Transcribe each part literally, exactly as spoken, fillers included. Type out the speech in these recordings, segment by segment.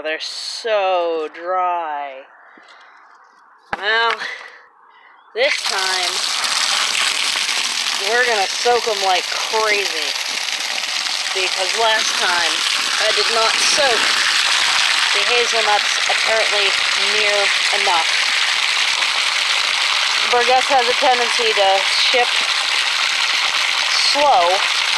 they're so dry. Well, this time, we're gonna soak them like crazy. Because last time, I did not soak the hazelnuts apparently near enough. Burgess has a tendency to ship slow.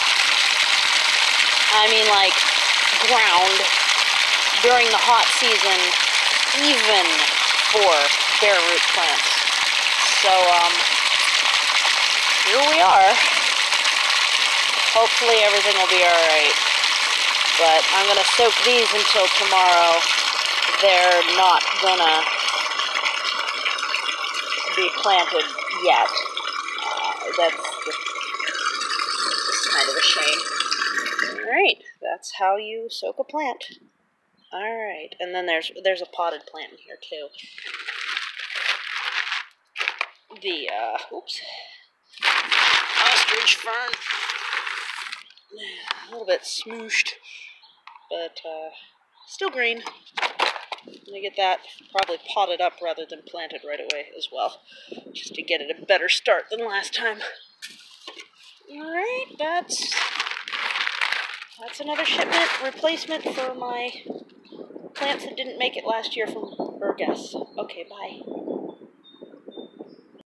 I mean, like, ground during the hot season, even for bare root plants. So, um, here we are. Hopefully everything will be alright. But I'm going to soak these until tomorrow. They're not going to be planted yet. Uh, that's just kind of a shame. Alright, that's how you soak a plant. Alright, and then there's there's a potted plant in here too. The, uh, oops. Ostrich fern. A little bit smooshed, but uh, still green. I'm gonna get that probably potted up rather than planted right away as well, just to get it a better start than last time. Alright, that's that's another shipment replacement for my plants that didn't make it last year from Burgess. Okay, bye.